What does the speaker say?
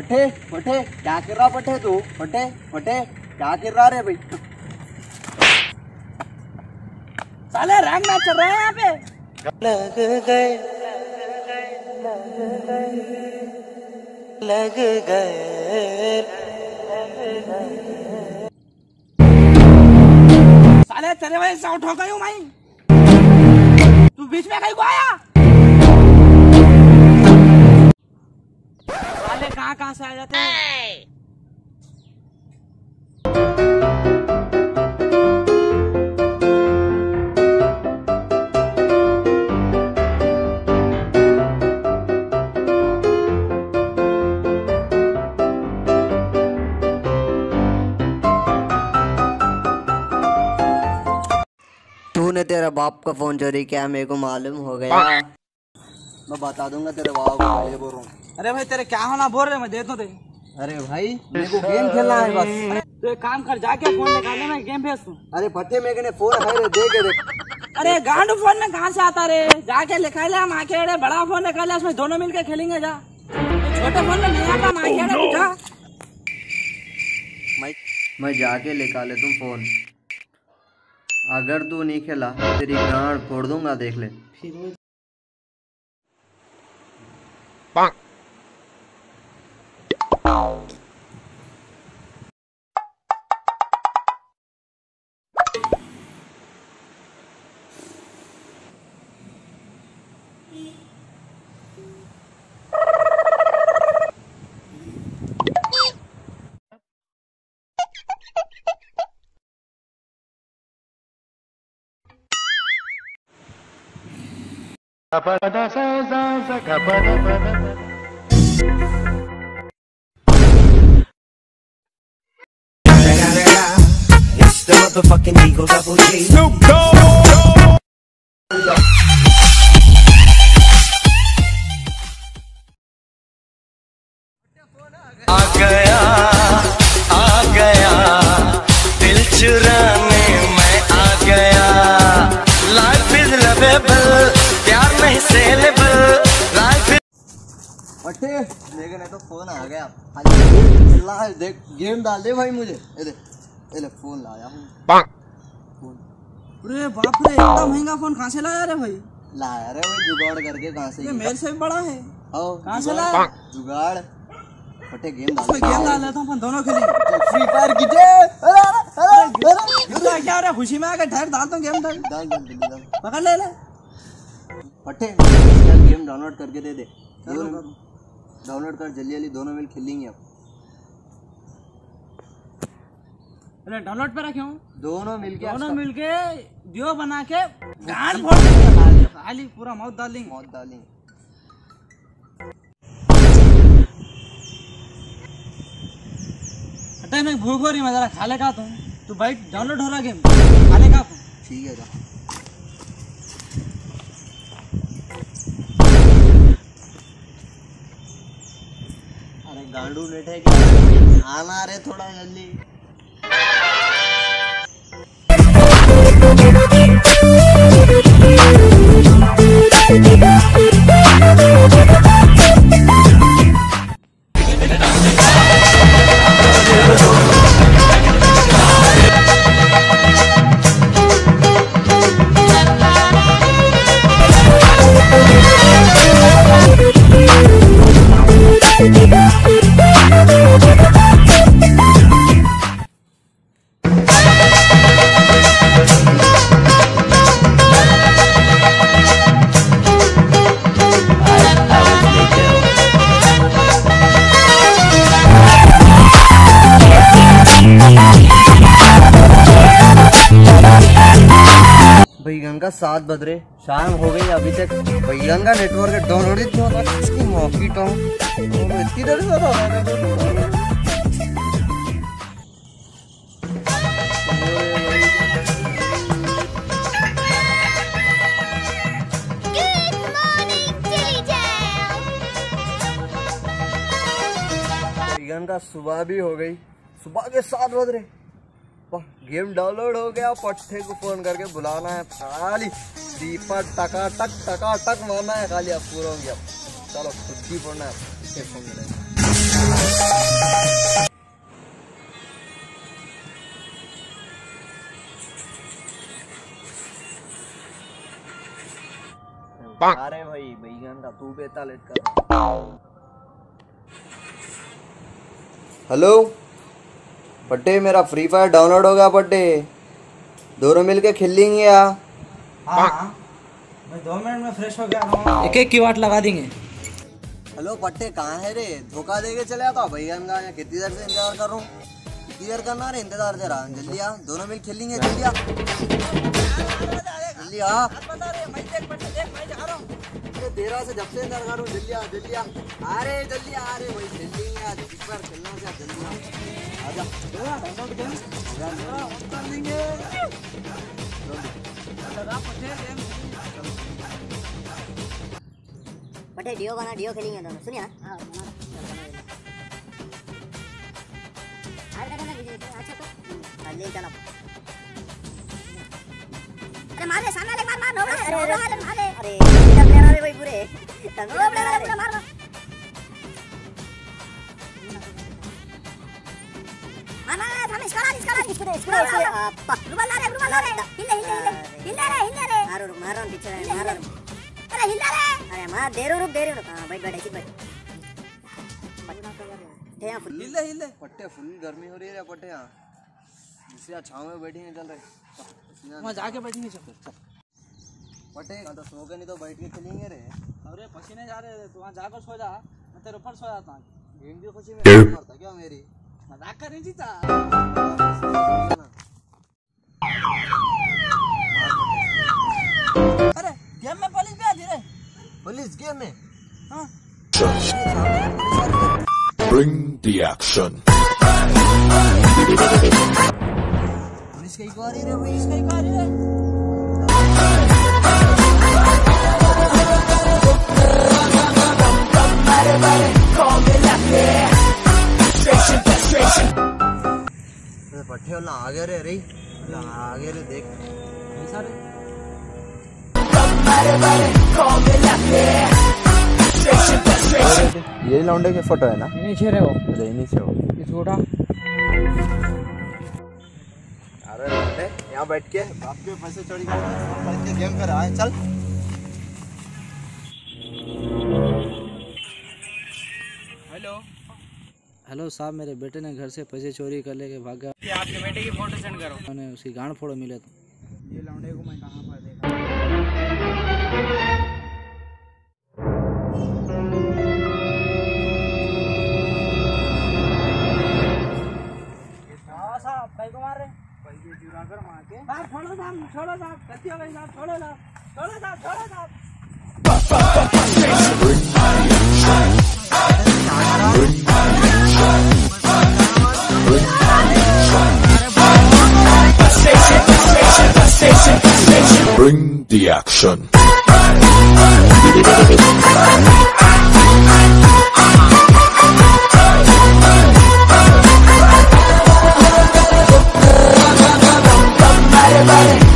पट्टे पट्टे क्या कर रहा पट्टे तू? पट्टे पट्टे क्या कर रहा रे भाई? साले रैंक मैच चल रहा है यहाँ पे। लग गए साले तेरे वजह से आउट हो गई हूँ मैं। तू बीच में कहीं को आया? साले कहाँ से आ जाते हैं? तूने तेरा बाप का फोन चोरी किया मेरे को मालूम हो गया। मैं बता दूंगा तेरे बाप को, पहले बोल रहा हूँ। अरे भाई तेरे क्या होना बोल रहे, मैं दे दूं तेरे। अरे भाई मेरे को गेम खेलना है बस। तो एक काम कर, जाके फोन निकाल ले, मैं गेम भेज दूं। अरे पट्टे मेरे ने फोन है रे, दे के देख। अरे गांडू फोन में कहाँ से आता रे? जाके निकाल ले, हम आके रे बड़ा फोन निकाल ले, उसमें दोनों मिलके खेलेंगे। जा छोटे फोन में नहीं आता, हम आके रे जा। मैं जाके लेकर ले तुम फोन। अगर तू नहीं खेला तेरी गांड फोड़ दूंगा, देख ले। It's the motherfucking Eagle Double G. Snoop Dogg. आ गया दिल चुराने मैं आ गया। लाइफ इज लवेबल, प्यार नहीं सेलेबल। लाइफ पट्टे देख नहीं तो फोन आ गया। चिल्ला देख, गेम डाल दे भाई मुझे। ये ले फोन लाया हूँ। अरे बाप रे, इतना महंगा फोन कहाँ से लाया रे भाई? लाया रे भाई जुगाड़ करके। कहाँ से? ये मेरे से भी बड़ा है। कहाँ से लाया? जुगाड़। पट्टे गेम डाल लेता हूँ, अपन दोनों खेलेंगे। फ्री फायर की क्या हो रहा है? खुशी में आकर ठहर डाल दो, गेम डाल पकड़ ले। पट्टे गेम डाउनलोड करके दे दे। डाउनलोड कर जल्दी जल्दी, दोनों मिल खेलेंगे अब। अरे डाउनलोड पे रखे हूँ। दोनों मिलके दियो बना के गांड फोड़ देंगे। खाली पूरा मौत डालेंगे। अटे मैं भूख हो रही, मैं जरा खा ले का तू भाई। डाउनलोड हो रहा गेम, खा ले का। ठीक है जा। अरे गांडू नेट है क्या? आना रे थोड़ा जल्दी। भैया का 7 बज रहे, शाम हो गई अभी तक भैया का नेटवर्क डाउनलोड ही नहीं होता। इसकी मौकी तो इतनी देर से का सुबह भी हो गई, सुबह के 7 बज रहे। गेम डाउनलोड हो गया। पट्टे को फोन करके बुलाना है, खाली दीपा टका टक मारना है खाली। अब पूरा हो गया, चलो खुद ही पढ़ना है। अरे भाई बैगन का तू बेता लेट कर। हेलो पट्टे, मेरा फ्री फायर डाउनलोड हो गया पट्टे, दोनों मिलके खेल लेंगे यार। हाँ मैं 2 मिनट में फ्रेश हो गया, एक एक की वाट लगा देंगे। हेलो पट्टे कहाँ है रे, धोखा देके चले आता भैया का, कितनी देर से इंतजार कर रहा हूँ। कितनी देर करना रे, इंतजार दे रहा। जल्दी आ, दोनों मिल खेल लेंगे। जल्दी आ जल्दी आ, देर से जब से इंतजार कर रहा हूँ। जल्दी आ जल्दी आ, अरे जल्दी आ रे भाई, खेल लेंगे आज, इस बार खेलना है। जल्दी आ, आजा कर लेंगे। पटे डियो गाना डियो खेलेंगे दोनों, सुनिए ना। हां अच्छा तो ले चलो। अरे मार दे, सामने ले, मार मार, नोबड़े मार दे। अरे इधर प्लेयर आ रहे भाई पूरे, नोबड़े आ रहे पूरा, मार मार हम इसका रुमाल ला रे, हिले रे मारो पीछे मारो। अरे हिला रे, अरे मार, दे रुक हां बैठ ऐसे बैठ। हिले पट्टे, फुल गर्मी हो रही है पट्टे। यहाँ इसे छाँव में बैठेंगे, चल रहे वहाँ जाके बैठेंगे। चल पट्टे, तो सो के नहीं तो बैठ के चलेंगे रे। अरे पसीने जा रहे थे, तू वहाँ जाकर सो जा, मैं तेरे ऊपर सो जाता। गेम की खुशी में मरता क्या मेरी, मजाक कर रही थी ता। अरे गेम में पुलिस भी आती रे। पुलिस गेम में? हाँ Bring the action. पुलिस कहीं को आ रही रे भाई, पुलिस कहीं को आ रही है। पट्टे वाला आगे रे आगे रे, देख सारे ये लौंडे के फोटो है ना, नीचे रहे हो, अरे नीचे हो इसको उठा। अरे लौंडे यहाँ बैठ के बाप के पैसे चोरी कर गेम कर रहा है, चल। हेलो साहब, मेरे बेटे ने घर से पैसे चोरी कर लेके भाग गया। आपके बेटे की फोटो सेंड करो। मैंने उसकी गांड फोड़ो मिले तो। ये लौंडे को मैं कहाँ पर देखा। साहब भाई को मार रहे, पैसे चुरा कर मार के। छोड़ो साहब, गलती हो गई साहब, छोड़ो साहब। Bring the action. Bye.